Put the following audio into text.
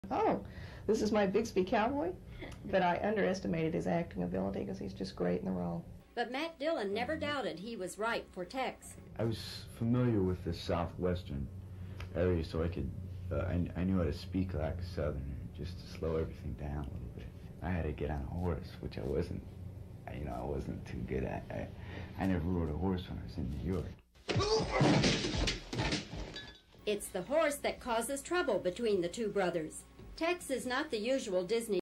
Oh, this is my Bixby cowboy? But I underestimated his acting ability because he's just great in the role. But Matt Dillon never doubted he was right for Tex. I was familiar with the southwestern area, so I could, I knew how to speak like a southerner, just to slow everything down a little bit. I had to get on a horse, which I wasn't, I wasn't too good at. I never rode a horse when I was in New York. It's the horse that causes trouble between the two brothers. Tex is not the usual Disney